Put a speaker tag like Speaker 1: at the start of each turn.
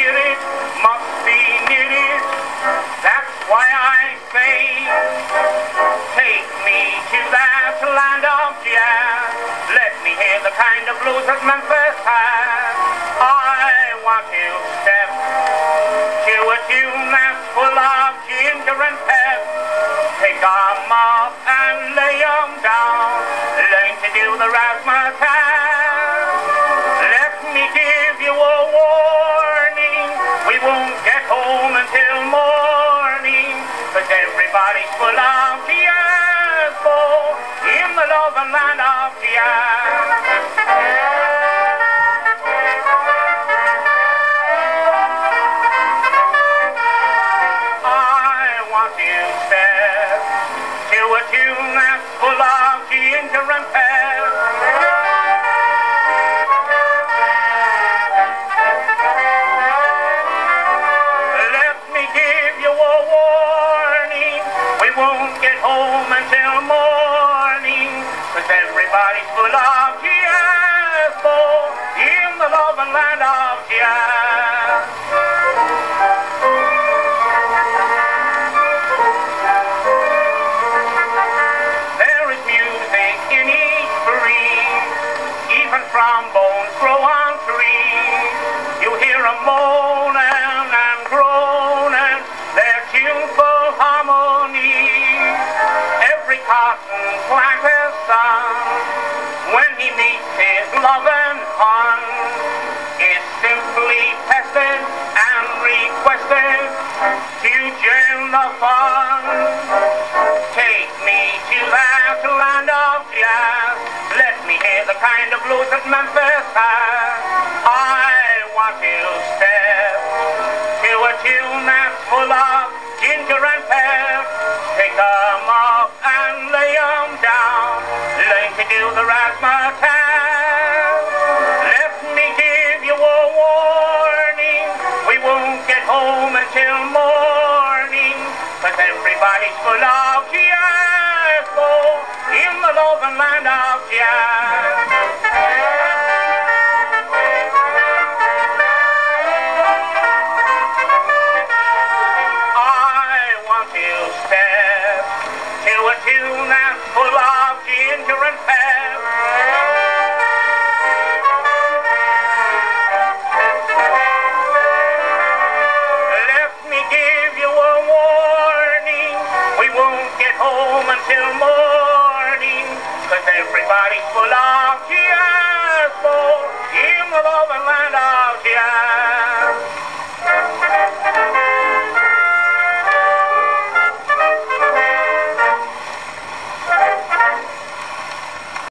Speaker 1: hear it, must be near it. That's why I say, take me to that land of jazz. Let me hear the kind of blues that Memphis has. I want to step to a tune that's full of ginger and pep. Pick 'em up and lay 'em down. Learn to do the razzmatazz. Let me give you a warning. We won't get home until morning, 'cause everybody's full of jazz, in the loving land of jazz. A tune that's full of ginger and pep. Let me give you a warning. We won't get home until morning, 'cause everybody's full of jazz, in the loving land of jazz. Trombones grow on trees. You hear 'em moaning and groaning, their tuneful harmony. Every cotton planter's son, when he meets his loving hun, is simply tested and requested to join the fun. Take me to that land of jazz. Let me hear the kind of blues that Memphis has. I want to step to a tune that's full of ginger and pep. Pick 'em up and lay 'em down. Learn to do the razzmatazz. Let me give you a warning. We won't get home until morning, 'cause everybody's full of jazz, in the loving land of jazz.